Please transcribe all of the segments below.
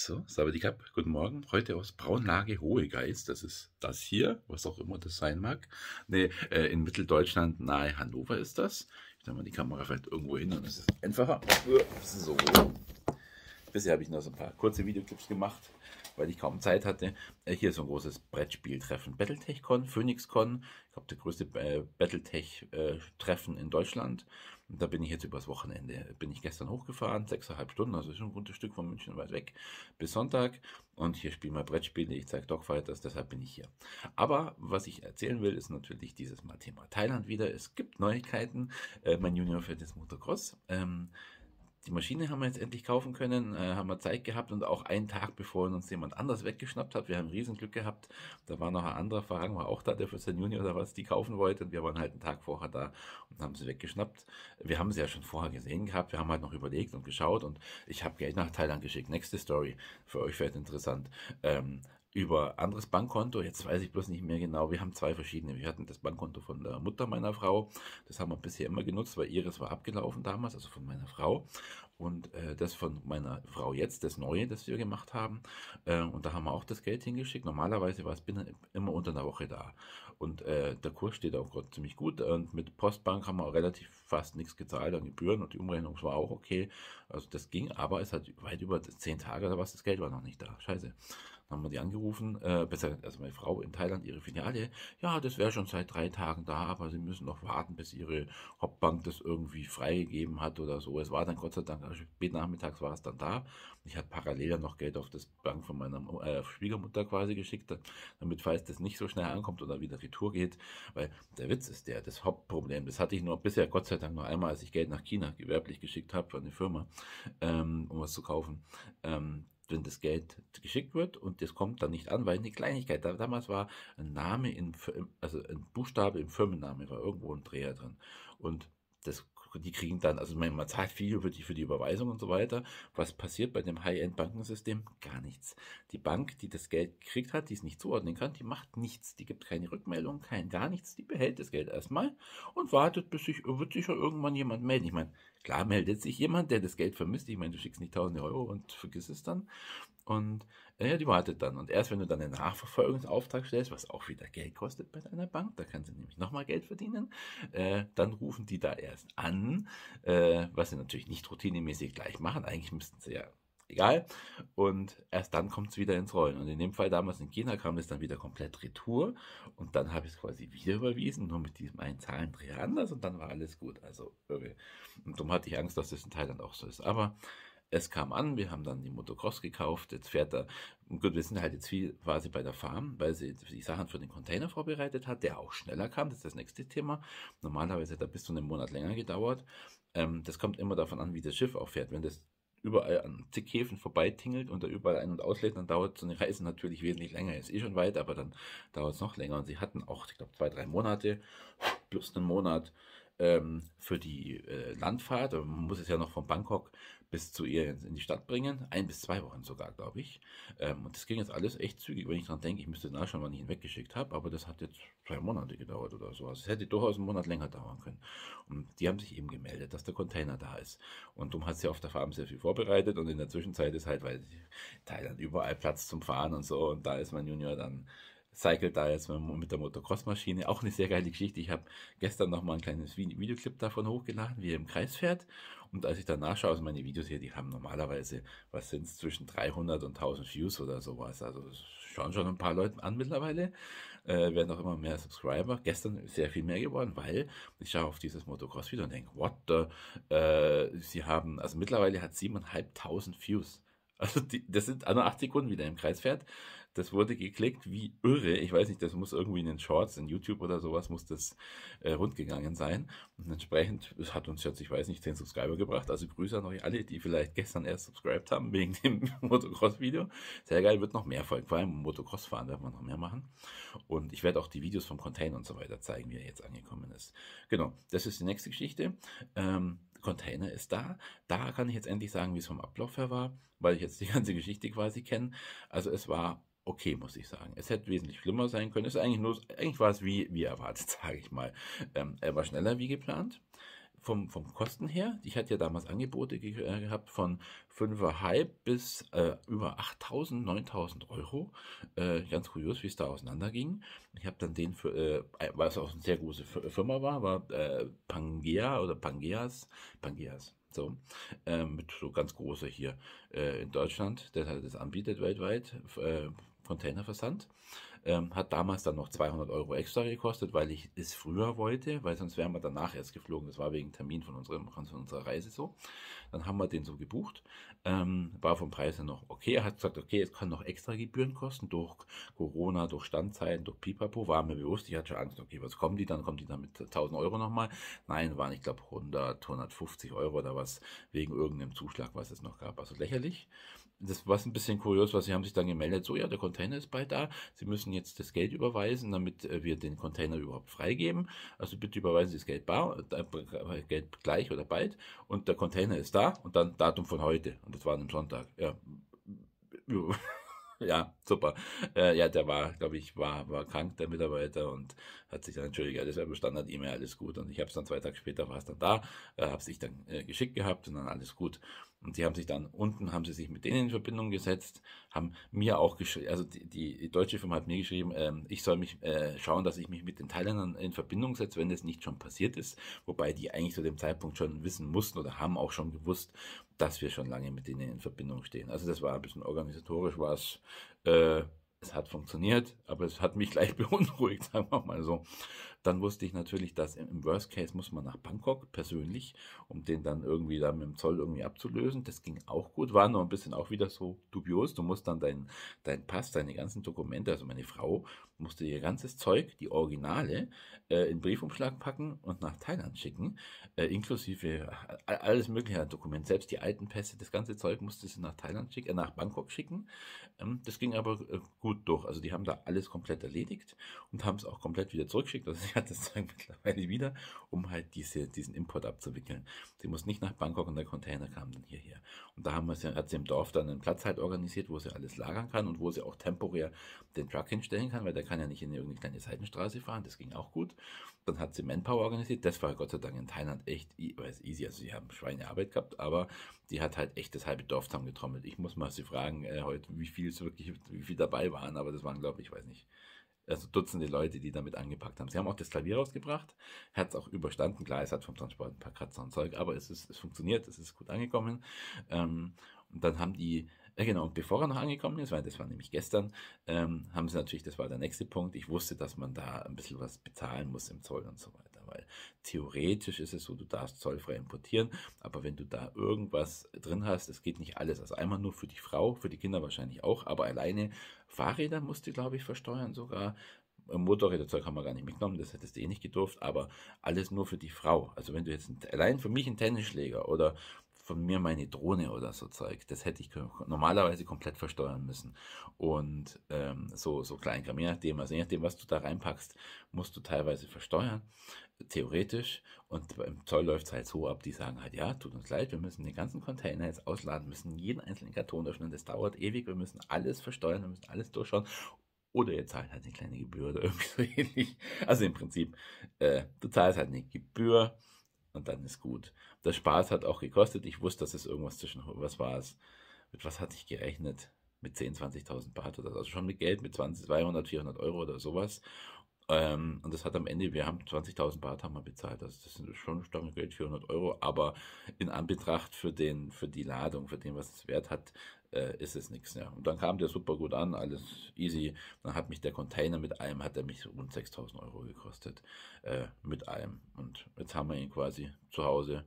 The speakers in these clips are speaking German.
So, Sawadikap, guten Morgen. Heute aus Braunlage Hohegeist. Das ist das hier, was auch immer das sein mag. Nee, in Mitteldeutschland nahe Hannover ist das. Ich nehme mal die Kamera vielleicht irgendwo hin und es ist einfacher. So. Bisher habe ich noch so ein paar kurze Videoclips gemacht, weil ich kaum Zeit hatte. Hier ist so ein großes Brettspieltreffen. BattleTech-Con, PhoenixCon. Ich glaube, der größte Battletech-Treffen in Deutschland. Und da bin ich jetzt übers Wochenende. Bin ich gestern hochgefahren, 6,5 Stunden, also schon ein gutes Stück von München weit weg, bis Sonntag. Und hier spielen wir Brettspiele, ich zeige Dogfighters, deshalb bin ich hier. Aber was ich erzählen will, ist natürlich dieses Mal Thema Thailand wieder. Es gibt Neuigkeiten. Mein Junior fährt jetzt Motocross. Die Maschine haben wir jetzt endlich kaufen können, haben wir Zeit gehabt und auch einen Tag bevor uns jemand anders weggeschnappt hat. Wir haben Riesenglück gehabt. Da war noch ein anderer Fahrer, war auch da, der für sein Junior oder was die kaufen wollte. Und wir waren halt einen Tag vorher da und haben sie weggeschnappt. Wir haben sie ja schon vorher gesehen gehabt. Wir haben halt noch überlegt und geschaut und ich habe Geld nach Thailand geschickt. Nächste Story. Für euch vielleicht interessant. Über anderes Bankkonto, jetzt weiß ich bloß nicht mehr genau, wir haben zwei verschiedene. Wir hatten das Bankkonto von der Mutter meiner Frau, das haben wir bisher immer genutzt, weil ihres war abgelaufen damals, also von meiner Frau. Und das von meiner Frau jetzt, das Neue, das wir gemacht haben. Und da haben wir auch das Geld hingeschickt. Normalerweise war es immer unter einer Woche da. Und der Kurs steht auch gerade ziemlich gut. Und mit Postbank haben wir auch relativ fast nichts gezahlt an Gebühren und die Umrechnung war auch okay. Also das ging, aber es hat weit über 10 Tage oder was, das Geld war noch nicht da. Scheiße. Dann haben wir die angerufen, also meine Frau in Thailand, ihre Filiale, ja, das wäre schon seit 3 Tagen da, aber sie müssen noch warten, bis ihre Hauptbank das irgendwie freigegeben hat oder so. Es war dann Gott sei Dank, spät nachmittags war es dann da. Ich hatte parallel dann noch Geld auf das Bank von meiner Schwiegermutter quasi geschickt, damit, falls das nicht so schnell ankommt oder wieder Retour geht, weil der Witz ist das Hauptproblem, das hatte ich nur bisher Gott sei Dank nur einmal, als ich Geld nach China gewerblich geschickt habe an eine Firma, um was zu kaufen. Wenn das Geld geschickt wird und das kommt dann nicht an, weil eine Kleinigkeit, damals war ein Name, also ein Buchstabe im Firmenname, war irgendwo ein Dreher drin. Und die kriegen dann, also man zahlt viel für die Überweisung und so weiter. Was passiert bei dem High-End-Bankensystem? Gar nichts. Die Bank, die das Geld gekriegt hat, die es nicht zuordnen kann, die macht nichts. Die gibt keine Rückmeldung, gar nichts. Die behält das Geld erstmal und wartet, wird sich schon irgendwann jemand melden. Ich meine, klar meldet sich jemand, der das Geld vermisst. Ich meine, du schickst nicht tausende Euro und vergiss es dann. Und die wartet dann. Und erst wenn du dann einen Nachverfolgungsauftrag stellst, was auch wieder Geld kostet bei deiner Bank, da kannst du nämlich nochmal Geld verdienen, dann rufen die da erst an, was sie natürlich nicht routinemäßig gleich machen. Eigentlich müssten sie ja, egal. Und erst dann kommt es wieder ins Rollen. Und in dem Fall damals in China kam es dann wieder komplett retour. Und dann habe ich es quasi wieder überwiesen, nur mit diesem einen Zahlendreher anders. Und dann war alles gut. Also irre. Und darum hatte ich Angst, dass das in Thailand auch so ist. Aber es kam an, wir haben dann die Motocross gekauft, jetzt fährt er, gut, wir sind halt jetzt viel quasi bei der Farm, weil sie die Sachen für den Container vorbereitet hat, der auch schneller kam, das ist das nächste Thema. Normalerweise hat er bis zu einem Monat länger gedauert. Das kommt immer davon an, wie das Schiff auch fährt. Wenn das überall an zig Häfen vorbeitingelt und da überall ein- und auslädt, dann dauert so eine Reise natürlich wesentlich länger. Ist schon weit, aber dann dauert es noch länger. Und sie hatten auch, ich glaube, 2, 3 Monate plus einen Monat für die Landfahrt. Man muss es ja noch von Bangkok bis zu ihr in die Stadt bringen. 1 bis 2 Wochen sogar, glaube ich. Und das ging jetzt alles echt zügig, wenn ich dran denke. Ich müsste nachschauen, wann ich ihn weggeschickt habe, aber das hat jetzt 2 Monate gedauert oder so. Also es hätte durchaus einen Monat länger dauern können. Und die haben sich eben gemeldet, dass der Container da ist. Und darum hat sie auf der Farm sehr viel vorbereitet und in der Zwischenzeit ist halt, weil Thailand überall Platz zum Fahren und so und da ist mein Junior dann cycelt da jetzt mit der Motocross-Maschine. Auch eine sehr geile Geschichte. Ich habe gestern noch mal ein kleines Videoclip davon hochgeladen, wie er im Kreis fährt. Und als ich dann nachschaue, also meine Videos hier, die haben normalerweise, was sind es, zwischen 300 und 1000 Views oder sowas. Also schauen schon ein paar Leute an mittlerweile. Werden auch immer mehr Subscriber. Gestern ist sehr viel mehr geworden, weil ich schaue auf dieses Motocross-Video und denke, what the? Sie haben, also mittlerweile hat 7.500 Views. Also das sind nur 8 Sekunden, wie der im Kreis fährt. Das wurde geklickt wie irre. Ich weiß nicht, das muss irgendwie in den Shorts, in YouTube oder sowas, muss das rundgegangen sein. Und entsprechend, es hat uns jetzt, ich weiß nicht, 10 Subscriber gebracht. Also Grüße an euch alle, die vielleicht gestern erst subscribed haben wegen dem Motocross-Video. Sehr geil, wird noch mehr folgen. Vor allem Motocross fahren werden wir noch mehr machen. Und ich werde auch die Videos vom Container und so weiter zeigen, wie er jetzt angekommen ist. Genau, das ist die nächste Geschichte. Container ist da. Da kann ich jetzt endlich sagen, wie es vom Ablauf her war, weil ich jetzt die ganze Geschichte quasi kenne. Also es war okay, muss ich sagen. Es hätte wesentlich schlimmer sein können. Eigentlich war es wie erwartet, sage ich mal. Er war schneller wie geplant. vom Kosten her, ich hatte ja damals Angebote gehabt von 5,5 bis über 8.000, 9.000 Euro. Ganz kurios, wie es da auseinanderging. Ich habe dann weil es auch eine sehr große Firma war Pangea oder Pangeas, so, mit so ganz großer hier in Deutschland, der halt das anbietet weltweit, Containerversand. Hat damals dann noch 200 Euro extra gekostet, weil ich es früher wollte, weil sonst wären wir danach erst geflogen. Das war wegen Termin von unserer Reise so. Dann haben wir den so gebucht. War vom Preis her noch okay. Er hat gesagt, okay, es kann noch extra Gebühren kosten durch Corona, durch Standzeiten, durch Pipapo. War mir bewusst. Ich hatte schon Angst, okay, was kommen die dann? Kommen die dann mit 1.000 Euro nochmal? Nein, waren, ich glaube, 100, 150 Euro oder was, wegen irgendeinem Zuschlag, was es noch gab. Also lächerlich. Das war ein bisschen kurios, weil sie haben sich dann gemeldet, so ja, der Container ist bald da, Sie müssen jetzt das Geld überweisen, damit wir den Container überhaupt freigeben. Also bitte überweisen Sie das Geld Geld gleich oder bald und der Container ist da und dann Datum von heute und das war am Sonntag. Ja, ja, super. Ja, der war, glaube ich, war krank, der Mitarbeiter, und hat sich dann entschuldigt, alles wäre Standard-E-Mail, alles gut. Und ich habe es dann 2 Tage später, war es dann da, habe es sich dann geschickt gehabt und dann alles gut. Und die haben sich dann haben sie sich mit denen in Verbindung gesetzt, haben mir auch geschrieben, also die deutsche Firma hat mir geschrieben, ich soll mich schauen, dass ich mich mit den Thailändern in Verbindung setze, wenn das nicht schon passiert ist. Wobei die eigentlich zu dem Zeitpunkt schon wissen mussten oder haben auch schon gewusst, dass wir schon lange mit denen in Verbindung stehen. Also das war ein bisschen organisatorisch, es hat funktioniert, aber es hat mich gleich beunruhigt, sagen wir mal so. Dann wusste ich natürlich, dass im Worst Case muss man nach Bangkok persönlich, um den dann irgendwie da mit dem Zoll irgendwie abzulösen. Das ging auch gut, war noch ein bisschen auch wieder so dubios. Du musst dann dein Pass, deine ganzen Dokumente, also meine Frau musste ihr ganzes Zeug, die Originale, in Briefumschlag packen und nach Thailand schicken, inklusive alles mögliche an Dokument, selbst die alten Pässe, das ganze Zeug musste sie nach nach Bangkok schicken. Das ging aber gut durch. Also die haben da alles komplett erledigt und haben es auch komplett wieder zurückgeschickt. Also sie hat das Zeug mittlerweile wieder, um halt diesen Import abzuwickeln. Sie muss nicht nach Bangkok und der Container kam dann hierher. Und da hat sie im Dorf dann einen Platz halt organisiert, wo sie alles lagern kann und wo sie auch temporär den Truck hinstellen kann, weil der kann ja nicht in irgendeine kleine Seitenstraße fahren. Das ging auch gut. Dann hat sie Manpower organisiert. Das war Gott sei Dank in Thailand echt easy. Also sie haben Schweinearbeit gehabt, aber die hat halt echt das halbe Dorf zusammengetrommelt. Ich muss mal sie fragen heute, wie viel dabei waren, aber das waren, glaube ich, weiß nicht, also Dutzende Leute, die damit angepackt haben. Sie haben auch das Klavier rausgebracht, hat es auch überstanden. Klar, es hat vom Transport ein paar Kratzer und Zeug, aber es funktioniert, es ist gut angekommen. Und dann haben die, genau, und bevor er noch angekommen ist, weil das war nämlich gestern, haben sie natürlich, das war der nächste Punkt, ich wusste, dass man da ein bisschen was bezahlen muss im Zoll und so weiter, weil theoretisch ist es so, du darfst zollfrei importieren, aber wenn du da irgendwas drin hast, es geht nicht alles, also einmal nur für die Frau, für die Kinder wahrscheinlich auch, aber alleine Fahrräder musst du, glaube ich, versteuern sogar. Motorräderzeug haben wir gar nicht mitgenommen, das hättest du eh nicht gedurft, aber alles nur für die Frau. Also wenn du jetzt allein für mich einen Tennisschläger oder von mir meine Drohne oder so Zeug, das hätte ich normalerweise komplett versteuern müssen. Und so Kleinkram, also je nachdem, was du da reinpackst, musst du teilweise versteuern, theoretisch. Und beim Zoll läuft es halt so ab, die sagen halt, ja, tut uns leid, wir müssen den ganzen Container jetzt ausladen, müssen jeden einzelnen Karton öffnen, das dauert ewig, wir müssen alles versteuern, wir müssen alles durchschauen. Oder ihr zahlt halt eine kleine Gebühr oder irgendwie so ähnlich. Also im Prinzip, du zahlst halt eine Gebühr und dann ist gut. Der Spaß hat auch gekostet. Ich wusste, dass es irgendwas was war es? Mit was hatte ich gerechnet? Mit 10.000, 20.000 Baht oder so. Also schon mit Geld, mit 20, 200, 400 Euro oder sowas. Und das hat am Ende, wir haben 20.000 Baht haben wir bezahlt. Also das sind schon Stange Geld, 400 Euro. Aber in Anbetracht für die Ladung, für den, was es wert hat, ist es nichts. Ja. Und dann kam der super gut an, alles easy. Dann hat mich der Container mit allem, hat er mich rund 6.000 Euro gekostet. Mit allem. Und jetzt haben wir ihn quasi zu Hause.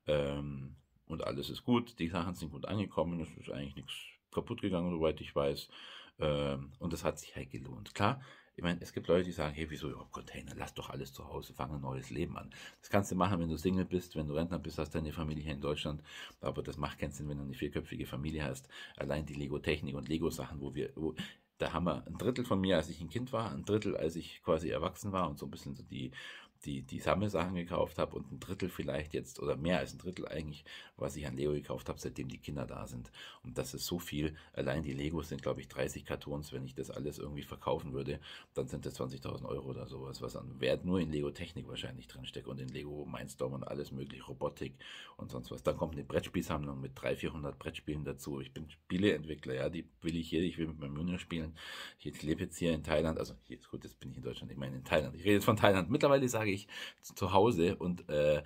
Und alles ist gut. Die Sachen sind gut angekommen. Es ist eigentlich nichts kaputt gegangen, soweit ich weiß. Und das hat sich halt gelohnt. Klar, ich meine, es gibt Leute, die sagen, hey, wieso überhaupt Container? Lass doch alles zu Hause, fang ein neues Leben an. Das kannst du machen, wenn du Single bist, wenn du Rentner bist, hast deine Familie hier in Deutschland. Aber das macht keinen Sinn, wenn du eine vierköpfige Familie hast. Allein die Lego-Technik und Lego-Sachen, da haben wir ein Drittel von mir, als ich ein Kind war, ein Drittel, als ich quasi erwachsen war und so ein bisschen so die Sammelsachen gekauft habe und ein Drittel vielleicht jetzt, oder mehr als ein Drittel eigentlich, was ich an Lego gekauft habe, seitdem die Kinder da sind. Und das ist so viel. Allein die Legos sind, glaube ich, 30 Kartons. Wenn ich das alles irgendwie verkaufen würde, dann sind das 20.000 Euro oder sowas, was an Wert nur in Lego Technik wahrscheinlich drinsteckt und in Lego Mindstorm und alles mögliche, Robotik und sonst was. Dann kommt eine Brettspielsammlung mit 300, 400 Brettspielen dazu. Ich bin Spieleentwickler, ja, die will ich hier, ich will mit meinem Junior spielen. Ich lebe jetzt hier in Thailand, also hier ist gut, jetzt bin ich in Deutschland, ich meine in Thailand. Ich rede jetzt von Thailand. Mittlerweile sage ich zu Hause und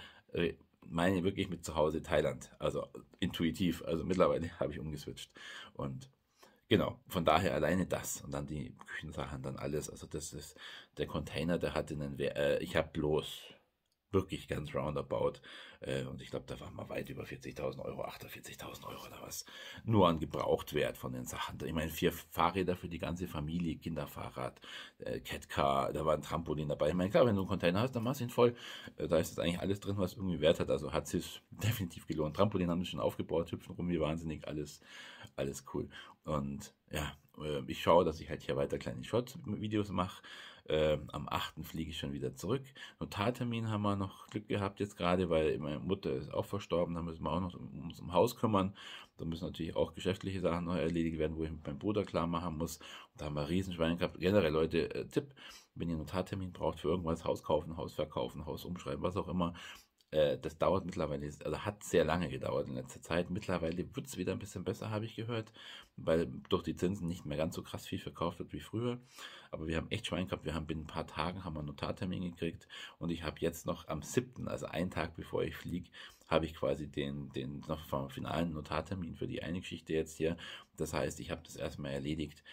meine wirklich mit zu Hause Thailand. Also intuitiv. Also mittlerweile habe ich umgeswitcht. Und genau, von daher alleine das und dann die Küchensachen, dann alles. Also das ist der Container, der hatte einen Wert. Ich habe bloß wirklich ganz roundabout. Und ich glaube, da waren wir weit über 40.000 Euro, 48.000 Euro oder was. Nur an Gebrauchtwert von den Sachen. Ich meine, 4 Fahrräder für die ganze Familie, Kinderfahrrad, Catcar, da war ein Trampolin dabei. Ich meine, klar, wenn du einen Container hast, dann machst du ihn voll. Da ist jetzt eigentlich alles drin, was irgendwie Wert hat. Also hat sich definitiv gelohnt. Trampolin haben sie schon aufgebaut, hüpfen rum wie wahnsinnig, alles cool. Und ja, ich schaue, dass ich halt hier weiter kleine Short-Videos mache. Am 8. fliege ich schon wieder zurück. Notartermin haben wir noch Glück gehabt jetzt gerade, weil meine Mutter ist auch verstorben. Da müssen wir auch noch um uns um Haus kümmern. Da müssen natürlich auch geschäftliche Sachen noch erledigt werden, wo ich mit meinem Bruder klar machen muss. Und da haben wir Riesenschweine gehabt. Generell, Leute, Tipp, wenn ihr einen Notartermin braucht für irgendwas, Haus kaufen, Haus verkaufen, Haus umschreiben, was auch immer, das dauert mittlerweile, also hat sehr lange gedauert in letzter Zeit. Mittlerweile wird es wieder ein bisschen besser, habe ich gehört, weil durch die Zinsen nicht mehr ganz so krass viel verkauft wird wie früher. Aber wir haben echt Schwein gehabt. Wir haben binnen ein paar Tagen haben wir einen Notartermin gekriegt und ich habe jetzt noch am 7., also einen Tag bevor ich fliege, habe ich quasi den noch vom finalen Notartermin für die eine Geschichte jetzt hier. Das heißt, ich habe das erstmal erledigt.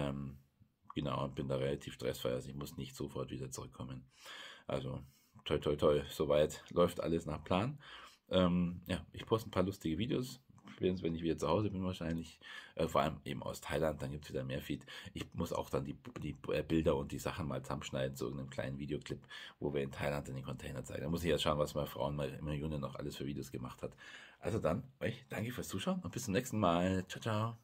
Genau, und bin da relativ stressfrei. Also ich muss nicht sofort wieder zurückkommen. Also toi toi toi, soweit läuft alles nach Plan. Ja, ich poste ein paar lustige Videos, spätestens wenn ich wieder zu Hause bin wahrscheinlich, vor allem eben aus Thailand, dann gibt es wieder mehr Feed. Ich muss auch dann die Bilder und die Sachen mal zusammenschneiden zu irgendeinem kleinen Videoclip, wo wir in Thailand in den Container zeigen. Da muss ich jetzt schauen, was meine Frau und meine Junior noch alles für Videos gemacht hat. Also dann, euch danke fürs Zuschauen und bis zum nächsten Mal. Ciao, ciao.